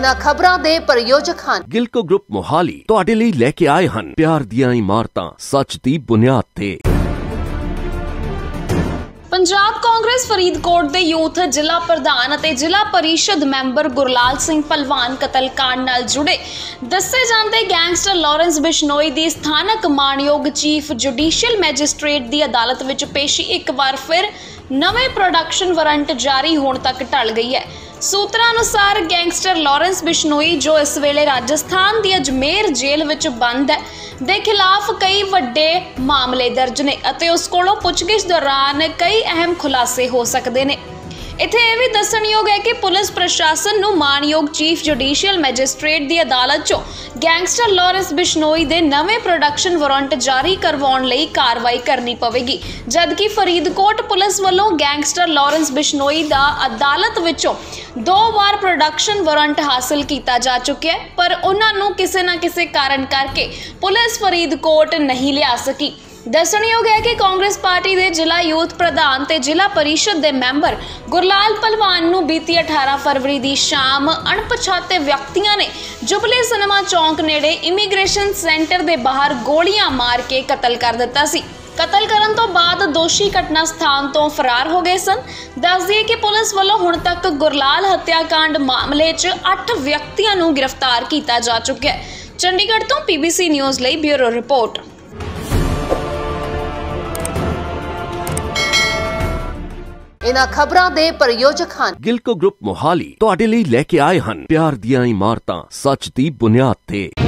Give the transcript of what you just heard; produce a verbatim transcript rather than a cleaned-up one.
इन्हां खबरां दे प्रायोजक हन गिलको ग्रुप मोहाली तुहाडे लई लैके आए हन प्यार दियां इमारतां सच दी बुनियाद ते। पंजाब कांग्रेस फरीदकोट के यूथ जिला प्रधान और जिला परिषद मैंबर गुरलाल सिंह पहलवान कतलकांड नाल जुड़े दसे जाते गैंगस्टर लॉरेंस बिश्नोई की स्थानक माणयोग चीफ जुडिशियल मैजिस्ट्रेट की अदालत विच पेशी एक बार फिर नवे प्रोडक्शन वारंट जारी होने तक टल गई है। सूत्रों अनुसार गैंगस्टर लॉरेंस बिश्नोई जो इस वेले राजस्थान की अजमेर जेल विच बंद है दे खिलाफ कई वड्डे मामले दर्ज ने अते उस कोलों पुछगिछ दौरान कई अहम खुलासे हो सकते हैं। इत्थे यह भी दसणयोग है कि पुलिस प्रशासन नूं माणयोग चीफ जुडिशियल मैजिस्ट्रेट की अदालत चों गैंगस्टर लॉरेंस बिश्नोई दे नवे प्रोडक्शन वारंट जारी करवाउण लई कार्रवाई करनी पवेगी, जबकि फरीदकोट पुलिस वालों गैंगस्टर लॉरेंस बिश्नोई दा अदालत विचों दो बार प्रोडक्शन वारंट हासिल किया जा चुका है, पर उन्हां नूं किसी न किसी कारण करके पुलिस फरीदकोट नहीं लिया सकी। दसणयोग है कि कांग्रेस पार्टी के जिला यूथ प्रधान ते जिला परिषद के मैंबर गुरलाल पहलवान नूं बीती अठारह फरवरी की शाम अणपछाते व्यक्तियों ने जुबली सिनेमा चौंक नेड़े इमीग्रेशन सेंटर के बाहर गोलियां मार के कतल कर दिता सी। कतल करन तो बाद दोषी घटना स्थान तो फरार हो गए सन। दस दिए कि पुलिस वालों हुण तक गुरलाल हत्याकांड मामले च अठ व्यक्तियों नूं गिरफ्तार किया जा चुका है। चंडीगढ़ तो पीबीसी न्यूज़ लई ब्यूरो रिपोर्ट। इन्हां खबरां दे प्रायोजक हन गिलको ग्रुप मोहाली तुहाडे लई लैके आए हन प्यार दियां इमारतां सच दी बुनियाद ते।